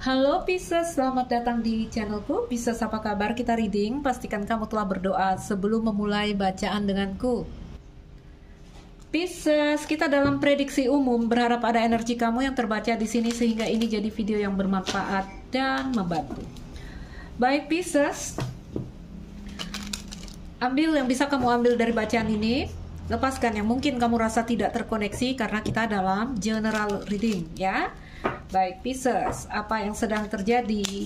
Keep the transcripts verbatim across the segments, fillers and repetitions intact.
Halo Pisces, selamat datang di channelku. Pisces, apa kabar? Kita reading. Pastikan kamu telah berdoa sebelum memulai bacaan denganku. Pisces, kita dalam prediksi umum, berharap ada energi kamu yang terbaca di sini sehingga ini jadi video yang bermanfaat dan membantu. Baik Pisces, ambil yang bisa kamu ambil dari bacaan ini, lepaskan yang mungkin kamu rasa tidak terkoneksi karena kita dalam general reading ya. Baik Pisces, apa yang sedang terjadi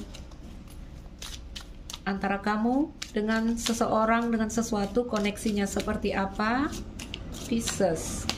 antara kamu dengan seseorang, dengan sesuatu, koneksinya seperti apa? Pisces,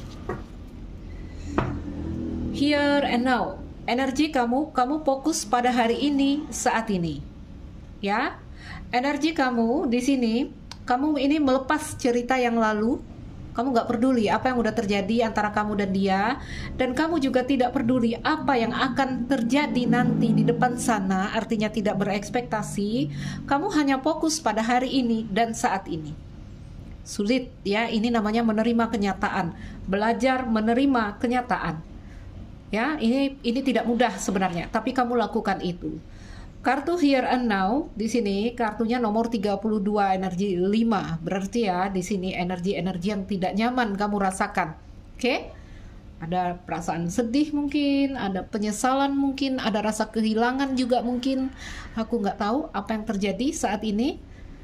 here and now, energi kamu, kamu fokus pada hari ini, saat ini, ya. Energi kamu di sini, kamu ini melepas cerita yang lalu. Kamu gak peduli apa yang udah terjadi antara kamu dan dia, dan kamu juga tidak peduli apa yang akan terjadi nanti di depan sana, artinya tidak berekspektasi. Kamu hanya fokus pada hari ini dan saat ini. Sulit ya, ini namanya menerima kenyataan, belajar menerima kenyataan. Ya, ini ini tidak mudah sebenarnya, tapi kamu lakukan itu. Kartu here and now di sini kartunya nomor tiga puluh dua, energi lima. Berarti ya di sini energi-energi yang tidak nyaman kamu rasakan. Oke? Okay? Ada perasaan sedih mungkin, ada penyesalan mungkin, ada rasa kehilangan juga mungkin. Aku nggak tahu apa yang terjadi saat ini.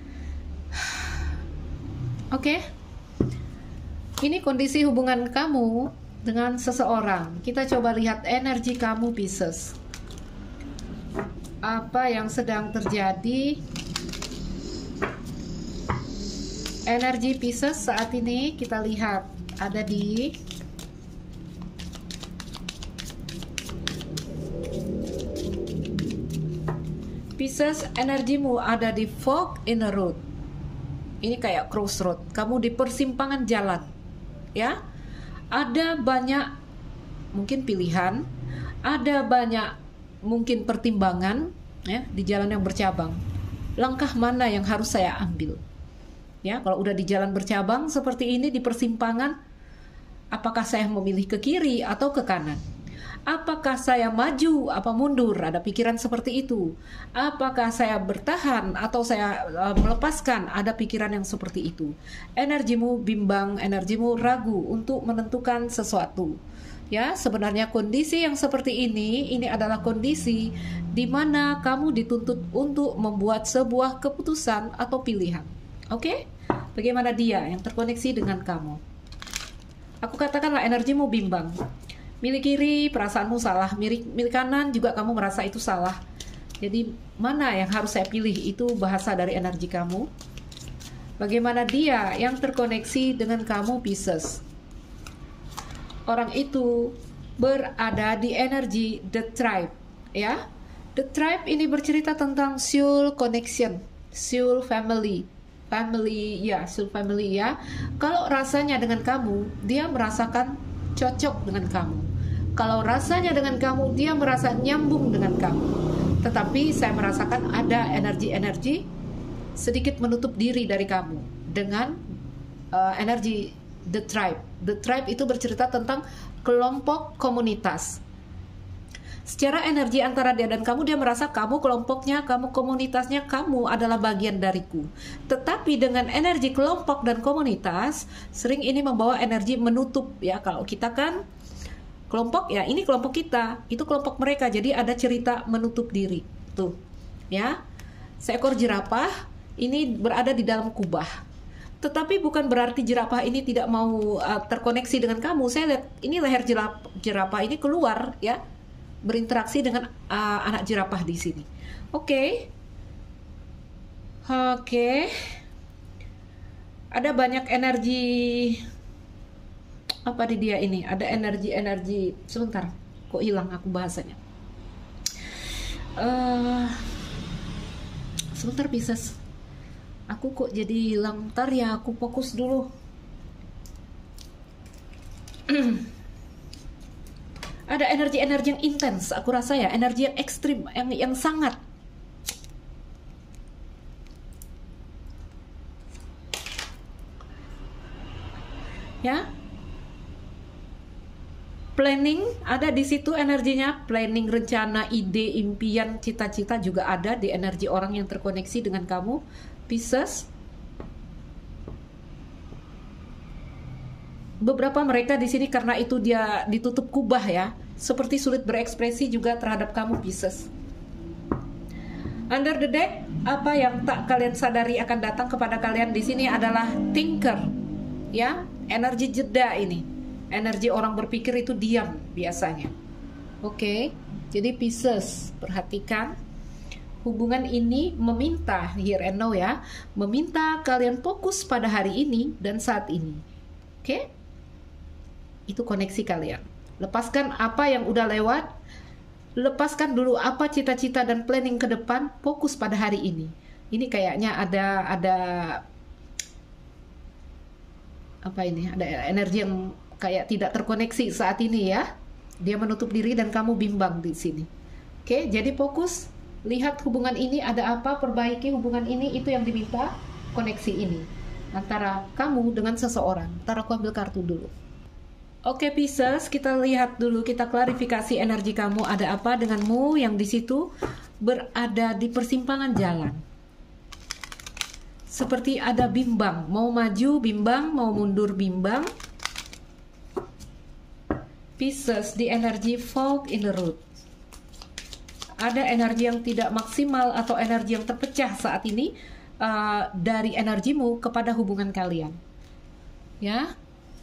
Oke? Okay? Ini kondisi hubungan kamu dengan seseorang. Kita coba lihat energi kamu Pisces. Apa yang sedang terjadi? Energi Pisces saat ini kita lihat ada di Pisces, energimu ada di fork in the road. Ini kayak crossroad. Kamu di persimpangan jalan, ya. Ada banyak mungkin pilihan, ada banyak mungkin pertimbangan ya di jalan yang bercabang. Langkah mana yang harus saya ambil? Ya, kalau udah di jalan bercabang seperti ini di persimpangan, apakah saya memilih ke kiri atau ke kanan? Apakah saya maju apa mundur? Ada pikiran seperti itu. Apakah saya bertahan atau saya uh, melepaskan? Ada pikiran yang seperti itu. Energimu bimbang, energimu ragu untuk menentukan sesuatu. Ya, sebenarnya kondisi yang seperti ini, ini adalah kondisi di mana kamu dituntut untuk membuat sebuah keputusan atau pilihan. Oke? Bagaimana dia yang terkoneksi dengan kamu? Aku katakanlah energimu bimbang. Milik kiri, perasaanmu salah. Milik, milik kanan juga kamu merasa itu salah. Jadi, mana yang harus saya pilih? Itu bahasa dari energi kamu. Bagaimana dia yang terkoneksi dengan kamu, Pisces? Orang itu berada di energi The Tribe, ya. The Tribe ini bercerita tentang soul connection, soul family, family, ya, soul family ya. Kalau rasanya dengan kamu, dia merasakan cocok dengan kamu. Kalau rasanya dengan kamu, dia merasa nyambung dengan kamu. Tetapi saya merasakan ada energi-energi sedikit menutup diri dari kamu dengan uh, energi The Tribe. The Tribe itu bercerita tentang kelompok komunitas. Secara energi antara dia dan kamu, dia merasa kamu kelompoknya, kamu komunitasnya, kamu adalah bagian dariku. Tetapi dengan energi kelompok dan komunitas, sering ini membawa energi menutup ya. Kalau kita kan kelompok ya, ini kelompok kita, itu kelompok mereka. Jadi ada cerita menutup diri. Tuh, ya. Seekor jerapah ini berada di dalam kubah. Tetapi bukan berarti jerapah ini tidak mau uh, terkoneksi dengan kamu. Saya lihat ini leher jerapah, jerapah ini keluar ya, berinteraksi dengan uh, anak jerapah di sini. Oke, okay. oke. Okay. Ada banyak energi apa di dia ini? Ada energi-energi. Sebentar, kok hilang aku bahasanya? Uh, sebentar Pisces. Aku kok jadi hilang, ntar ya aku fokus dulu. Ada energi-energi yang intens, aku rasa ya, energi yang ekstrim, yang, yang sangat. Ya, Planning ada di situ energinya, planning, rencana, ide, impian, cita-cita juga ada di energi orang yang terkoneksi dengan kamu, Pisces. Beberapa mereka di sini karena itu dia ditutup kubah ya, seperti sulit berekspresi juga terhadap kamu, Pisces. Under the deck, apa yang tak kalian sadari akan datang kepada kalian di sini adalah thinker, ya, energi jeda ini. Energi orang berpikir itu diam biasanya. Oke, jadi Pisces, perhatikan hubungan ini meminta, here and now ya, meminta kalian fokus pada hari ini dan saat ini. Oke, itu koneksi kalian. Lepaskan apa yang udah lewat, lepaskan dulu apa cita-cita dan planning ke depan, fokus pada hari ini. Ini kayaknya ada ada apa ini? Ada energi yang kayak tidak terkoneksi saat ini ya. Dia menutup diri dan kamu bimbang di sini. Oke, jadi fokus, lihat hubungan ini ada apa, perbaiki hubungan ini, itu yang diminta, koneksi ini antara kamu dengan seseorang. Ntar aku ambil kartu dulu. Oke Pisces, kita lihat dulu, kita klarifikasi energi kamu ada apa denganmu yang di situ berada di persimpangan jalan. Seperti ada bimbang, mau maju bimbang, mau mundur bimbang. Pisces di energi fog in the road. Ada energi yang tidak maksimal atau energi yang terpecah saat ini uh, dari energimu kepada hubungan kalian. Ya.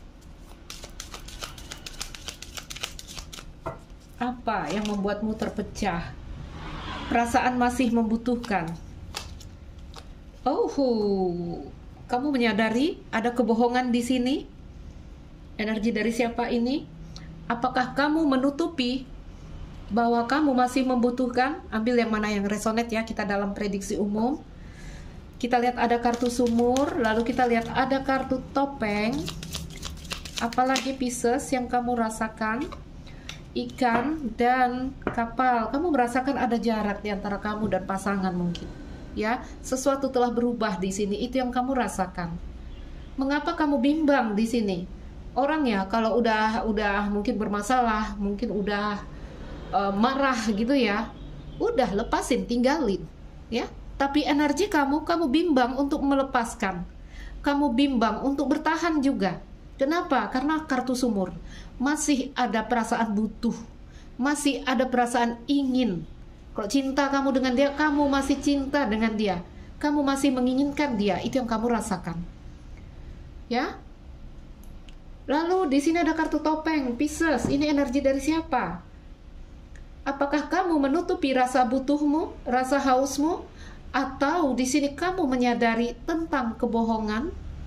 Apa yang membuatmu terpecah? Perasaan masih membutuhkan. Oh, kamu menyadari ada kebohongan di sini? Energi dari siapa ini? Apakah kamu menutupi bahwa kamu masih membutuhkan? Ambil yang mana yang resonate ya, kita dalam prediksi umum. Kita lihat ada kartu sumur, lalu kita lihat ada kartu topeng. Apalagi Pisces yang kamu rasakan? Ikan dan kapal. Kamu merasakan ada jarak di antara kamu dan pasangan mungkin. Ya, sesuatu telah berubah di sini. Itu yang kamu rasakan. Mengapa kamu bimbang di sini? Orang ya kalau udah udah mungkin bermasalah, mungkin udah uh, marah gitu ya, udah lepasin, tinggalin ya. Tapi energi kamu, kamu bimbang untuk melepaskan, kamu bimbang untuk bertahan juga. Kenapa? Karena kartu sumur, masih ada perasaan butuh, masih ada perasaan ingin. Kalau cinta kamu dengan dia, kamu masih cinta dengan dia, kamu masih menginginkan dia, itu yang kamu rasakan ya. Lalu di sini ada kartu topeng, Pisces. Ini energi dari siapa? Apakah kamu menutupi rasa butuhmu, rasa hausmu, atau di sini kamu menyadari tentang kebohongan?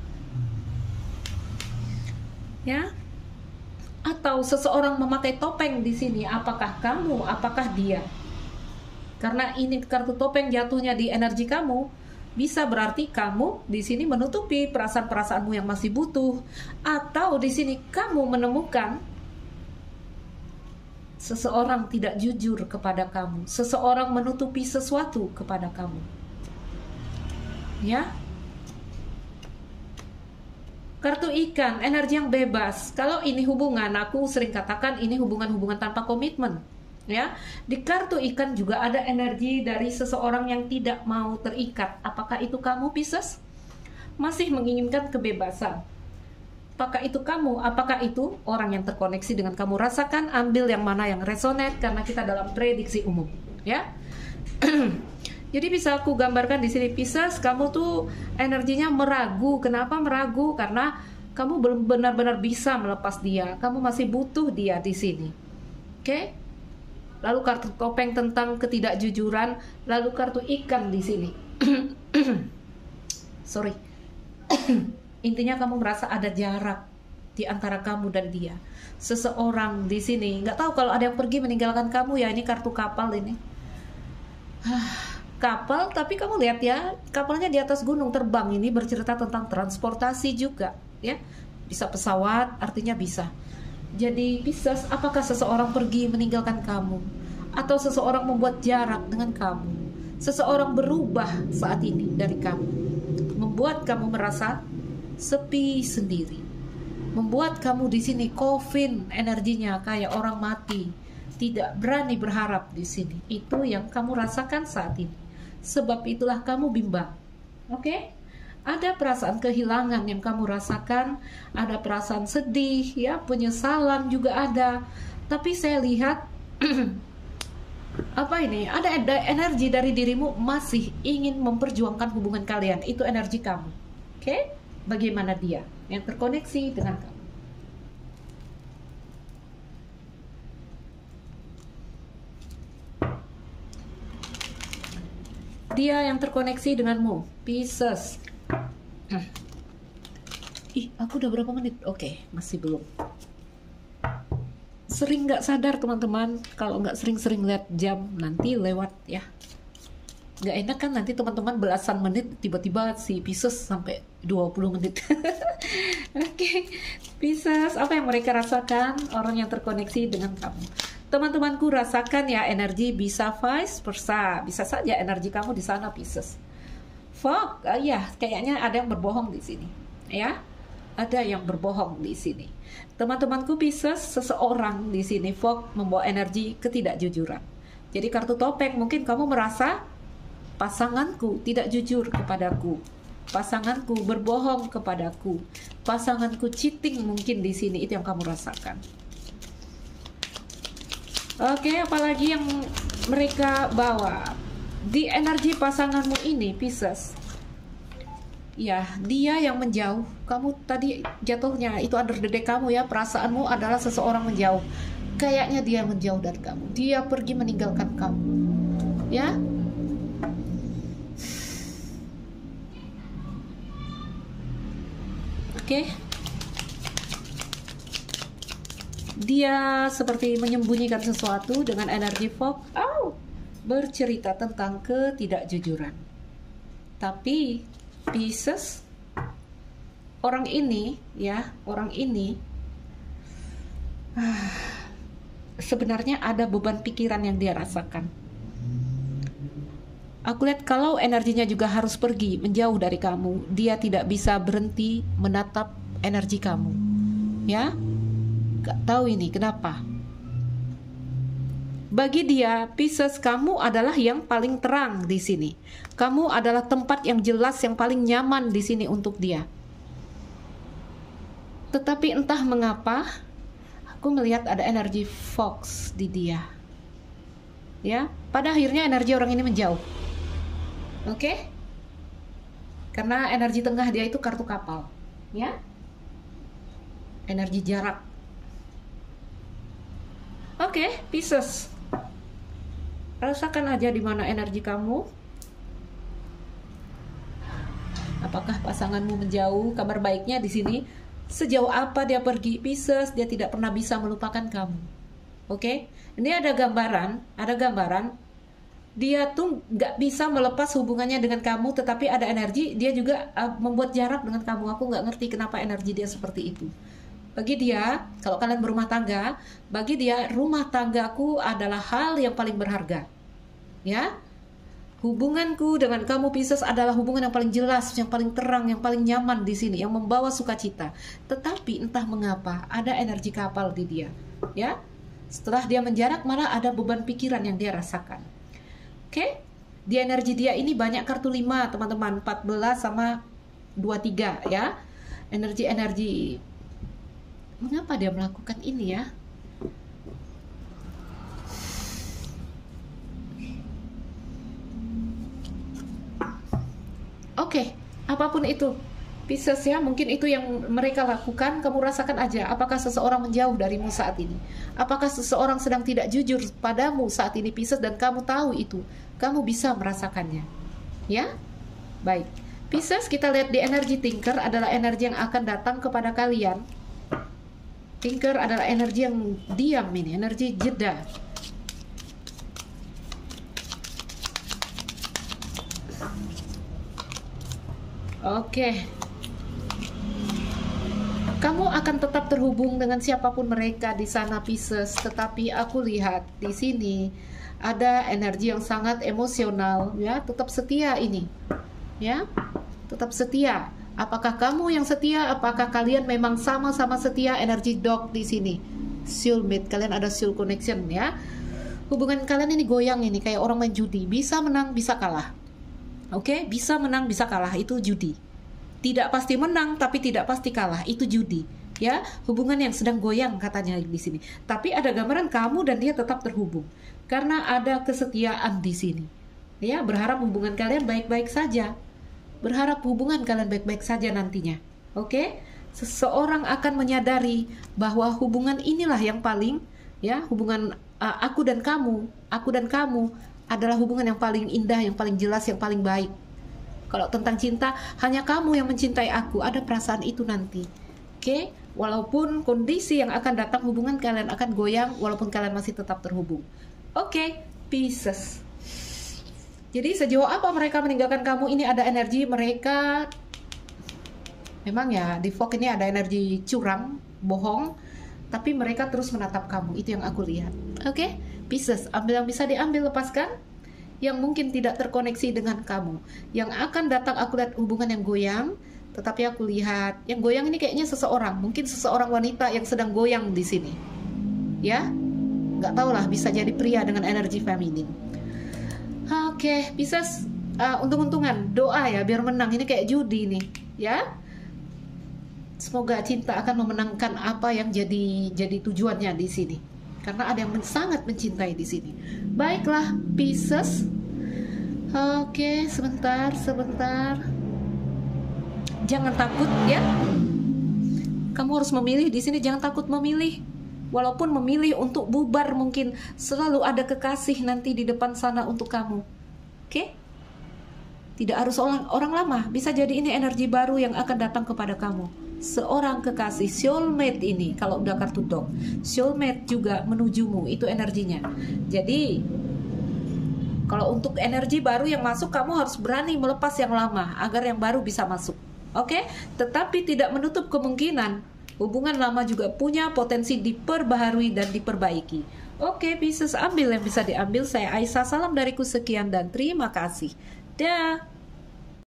Ya? Atau seseorang memakai topeng di sini, apakah kamu, apakah dia? Karena ini kartu topeng jatuhnya di energi kamu, bisa berarti kamu di sini menutupi perasaan-perasaanmu yang masih butuh, atau di sini kamu menemukan seseorang tidak jujur kepada kamu, seseorang menutupi sesuatu kepada kamu. Ya. Kartu ikan, energi yang bebas. Kalau ini hubungan, aku sering katakan ini hubungan-hubungan tanpa komitmen. Ya, di kartu ikan juga ada energi dari seseorang yang tidak mau terikat. Apakah itu kamu, Pisces? Masih menginginkan kebebasan. Apakah itu kamu? Apakah itu orang yang terkoneksi dengan kamu? Rasakan, ambil yang mana yang resonate karena kita dalam prediksi umum, ya. Jadi bisa aku gambarkan di sini, Pisces, kamu tuh energinya meragu. Kenapa meragu? Karena kamu belum benar-benar bisa melepas dia. Kamu masih butuh dia di sini. Oke? Okay? Lalu kartu topeng tentang ketidakjujuran, lalu kartu ikan di sini. Sorry. Intinya kamu merasa ada jarak di antara kamu dan dia. Seseorang di sini, nggak tahu kalau ada yang pergi meninggalkan kamu ya, ini kartu kapal ini. Kapal, tapi kamu lihat ya, kapalnya di atas gunung terbang, ini bercerita tentang transportasi juga, ya. Bisa pesawat, artinya bisa. Jadi Pisces, apakah seseorang pergi meninggalkan kamu? Atau seseorang membuat jarak dengan kamu? Seseorang berubah saat ini dari kamu, membuat kamu merasa sepi sendiri. membuat kamu di sini coffin energinya kayak orang mati, tidak berani berharap di sini. Itu yang kamu rasakan saat ini. Sebab itulah kamu bimbang. Oke? Okay? Ada perasaan kehilangan yang kamu rasakan, ada perasaan sedih, ya, penyesalan juga ada. Tapi saya lihat apa ini? Ada energi dari dirimu masih ingin memperjuangkan hubungan kalian. Itu energi kamu. Oke? Okay? Bagaimana dia yang terkoneksi dengan kamu? Dia yang terkoneksi denganmu, Pisces. Ih, aku udah berapa menit? Oke, okay, masih belum. Sering nggak sadar teman-teman, kalau nggak sering-sering lihat jam, nanti lewat ya. Nggak enak kan nanti teman-teman belasan menit, tiba-tiba si Pisces sampai dua puluh menit. Oke, okay. Pisces, apa yang mereka rasakan? Orang yang terkoneksi dengan kamu. Teman-temanku rasakan ya, energi bisa vice versa. Bisa saja energi kamu di sana, Pisces. Fog, uh, ya kayaknya ada yang berbohong di sini. Ya, ada yang berbohong di sini. Teman-temanku Pisces, seseorang di sini Fog membawa energi ketidakjujuran. Jadi kartu topeng, mungkin kamu merasa pasanganku tidak jujur kepadaku, pasanganku berbohong kepadaku, pasanganku cheating mungkin di sini, itu yang kamu rasakan. Oke, apalagi yang mereka bawa di energi pasanganmu ini, Pisces. Ya, dia yang menjauh. Kamu tadi jatuhnya itu under the deck kamu ya, perasaanmu adalah seseorang menjauh. Kayaknya dia menjauh dari kamu. Dia pergi meninggalkan kamu. Ya. Oke. Dia seperti menyembunyikan sesuatu dengan energi fog. Oh, bercerita tentang ketidakjujuran. Tapi Pisces, orang ini ya, orang ini ah, sebenarnya ada beban pikiran yang dia rasakan. Aku lihat kalau energinya juga harus pergi menjauh dari kamu, dia tidak bisa berhenti menatap energi kamu. Ya, gak tahu ini kenapa. Bagi dia, Pisces, kamu adalah yang paling terang di sini. Kamu adalah tempat yang jelas, yang paling nyaman di sini untuk dia. Tetapi entah mengapa, aku melihat ada energi fox di dia. Ya, pada akhirnya energi orang ini menjauh. Oke? Okay? Karena energi tengah dia itu kartu kapal, ya. Energi jarak. Oke, okay, Pisces. Rasakan aja di mana energi kamu. Apakah pasanganmu menjauh? Kabar baiknya di sini, sejauh apa dia pergi, Pisces, dia tidak pernah bisa melupakan kamu. Oke? Okay? Ini ada gambaran, ada gambaran. Dia tuh nggak bisa melepas hubungannya dengan kamu, tetapi ada energi dia juga uh, membuat jarak dengan kamu. Aku nggak ngerti kenapa energi dia seperti itu. Bagi dia, kalau kalian berumah tangga, bagi dia rumah tanggaku adalah hal yang paling berharga. Ya, hubunganku dengan kamu Pisces adalah hubungan yang paling jelas, yang paling terang, yang paling nyaman di sini, yang membawa sukacita. Tetapi entah mengapa ada energi kapal di dia. Ya, setelah dia menjarak malah ada beban pikiran yang dia rasakan. Oke, di energi dia ini banyak kartu lima, teman-teman, empat belas sama dua puluh tiga ya. Energi-energi. Mengapa dia melakukan ini ya? Oke, apapun itu Pisces ya, mungkin itu yang mereka lakukan, kamu rasakan aja. Apakah seseorang menjauh darimu saat ini? Apakah seseorang sedang tidak jujur padamu saat ini Pisces, dan kamu tahu itu? Kamu bisa merasakannya. Ya? Baik. Pisces, kita lihat di energi Thinker adalah energi yang akan datang kepada kalian. Thinker adalah energi yang diam ini, energi jeda. Oke. Kamu akan tetap terhubung dengan siapapun mereka di sana Pisces, tetapi aku lihat di sini ada energi yang sangat emosional ya, tetap setia ini. Ya, tetap setia. Apakah kamu yang setia? Apakah kalian memang sama-sama setia? Energi dog di sini, soulmate, kalian ada soul connection ya. Hubungan kalian ini goyang ini kayak orang main judi, bisa menang, bisa kalah. Oke, okay? Bisa menang, bisa kalah, itu judi. Tidak pasti menang, tapi tidak pasti kalah, itu judi. Ya, hubungan yang sedang goyang katanya di sini. Tapi ada gambaran kamu dan dia tetap terhubung karena ada kesetiaan di sini. Ya, berharap hubungan kalian baik-baik saja. Berharap hubungan kalian baik-baik saja nantinya. Oke? Okay? Seseorang akan menyadari bahwa hubungan inilah yang paling, ya, hubungan uh, aku dan kamu, aku dan kamu adalah hubungan yang paling indah, yang paling jelas, yang paling baik. Kalau tentang cinta, hanya kamu yang mencintai aku, ada perasaan itu nanti. Oke? Okay? Walaupun kondisi yang akan datang, hubungan kalian akan goyang, walaupun kalian masih tetap terhubung. Oke? Okay? Pisces. Jadi sejauh apa mereka meninggalkan kamu, ini ada energi mereka, memang ya di fog ini ada energi curang, bohong, tapi mereka terus menatap kamu, itu yang aku lihat. Oke, okay? Pisces, ambil yang bisa diambil, lepaskan. Yang mungkin tidak terkoneksi dengan kamu, yang akan datang aku lihat hubungan yang goyang, tetapi aku lihat yang goyang ini kayaknya seseorang, mungkin seseorang wanita yang sedang goyang di sini. Ya, nggak tahu lah, bisa jadi pria dengan energi feminin. Oke, okay, Pisces, uh, untung-untungan doa ya biar menang. Ini kayak judi nih, ya. Semoga cinta akan memenangkan apa yang jadi jadi tujuannya di sini. Karena ada yang men sangat mencintai di sini. Baiklah, Pisces. Oke, okay, sebentar, sebentar. Jangan takut ya. Kamu harus memilih di sini. Jangan takut memilih. Walaupun memilih untuk bubar, mungkin selalu ada kekasih nanti di depan sana untuk kamu. Oke? Okay? Tidak harus orang, orang lama. Bisa jadi ini energi baru yang akan datang kepada kamu. Seorang kekasih, soulmate ini. Kalau udah kartu dog, soulmate juga menujumu. Itu energinya. Jadi, kalau untuk energi baru yang masuk, kamu harus berani melepas yang lama agar yang baru bisa masuk. Oke? Okay? Tetapi tidak menutup kemungkinan hubungan lama juga punya potensi diperbaharui dan diperbaiki. Oke, Pisces, ambil yang bisa diambil. Saya Aisyah, salam dariku sekian dan terima kasih. Dah.